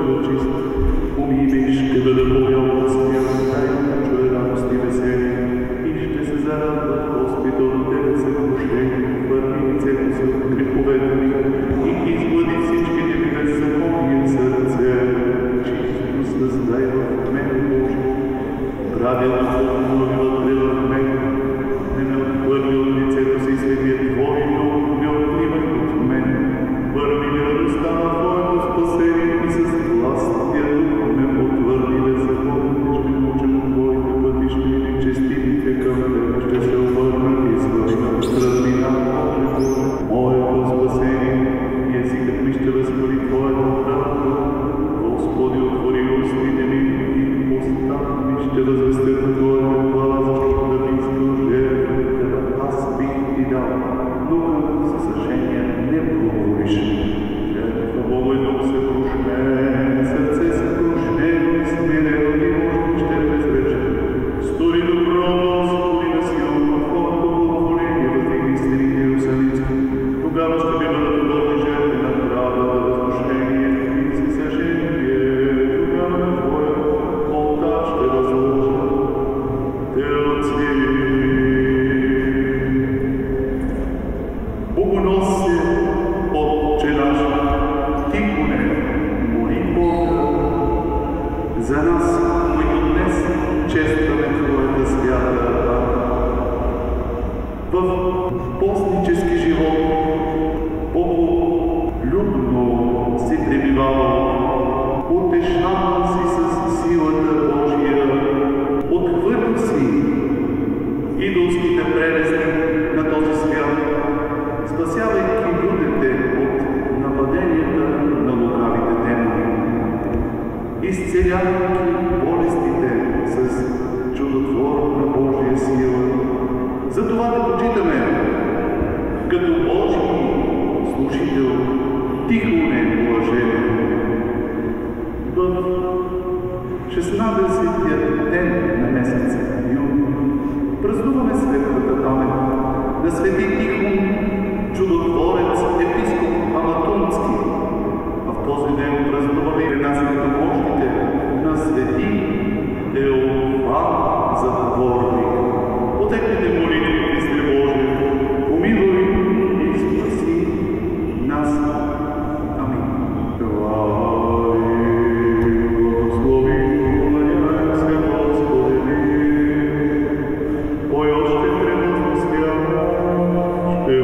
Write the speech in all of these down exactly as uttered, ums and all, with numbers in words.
бъда чист. Умий ще бъда по-бял да спя, дай да чуя радост и веселие. И ще се зарадва Госпите от тебе за прощение, върни лицето си от греховете ми и изглади всичките ми беззаконие сърце. Чисто създай в мен, Боже, правилно обнови вътре в мен. Не ме отхвърли от лицето си светия Твой дух, не отнимай от мен. Върви ми радостта на Твоето спасение и с властия дух ме потвърди беззаконно. Ще науча на Твоите пътища и честитите към Тебе ще се обърнат и славина страднина. Моето спасение и езикът ми ще възхвали Твоята правда. Господи, отвори устите ми и уста ми ще възвестят Твоята хвала, защото да ми изгължея Тебе. Аз бих Ти дал, но за съжение не проговориш. Жертва Бога и дух се прошмен, сърце се прошмен и смирено и може ще презрече. Стори добро, Господи, на силно, Твоето благоволение въздигни стените Иерусалимски. Тогава ще ми бъдат угодни жертви на правда, възкушение и си съжение. Тогава на Твоя олтар ще възложа. Те отцвили. Богоносие, Отче наш, тихоне, моли Бога за нас, които днес честваме Твоята свята. В постнически живот Боголюбно си пребивавал, утешавал си с силата Божия, отхвърли си идолските прелести на този свят, спасявайки людите от нападенията на лукавите демони, изцелявайки болестите с чудотворна Божия сила. Затова да почитаме като Божий служител Тихоне блажен. В шестнадесетия ден на месец юни празнуваме светлата памет на свети Тихон, чудотворец, епископ Аматунски. А в този ден празнуваме и ренасенето мощите на свети Теофан Затворник. Потекнете молитви, Христе Божие, помилуй и спаси нас. Амин. Слава и благослови, поклоняем се Господи. Кой още трябва да свят, ще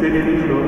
Синя душа,